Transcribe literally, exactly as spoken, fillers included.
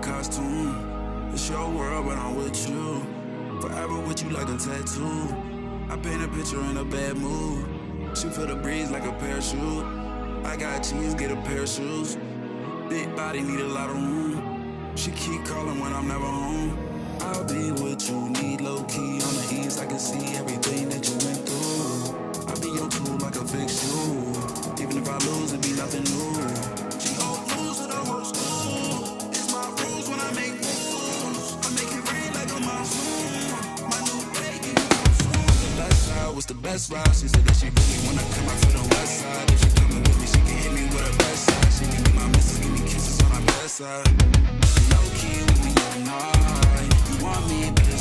costume. It's your world, but I'm with you. Forever with you like a tattoo. I paint a picture in a bad mood. She feel the breeze like a parachute. I got cheese, get a pair of shoes. Big body, need a lot of room. She keep calling when I'm never home. I'll be with you, need low key on the east. I can see everything that you went through. I'll be your tool like a fix you. Even if I lose, it be nothing new. She gon' lose to the whole school. It's my rules when I make moves. I make it rain like a monsoon. My new baby, the best side was the best ride. She said that she really wanna come out to the west side. If she coming with me, she can hit me with her best side. She give me my missus, give me kisses on her best side. Low key with me all night. You want me, but